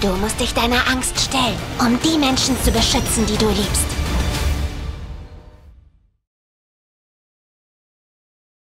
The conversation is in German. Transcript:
Du musst dich deiner Angst stellen, um die Menschen zu beschützen, die du liebst.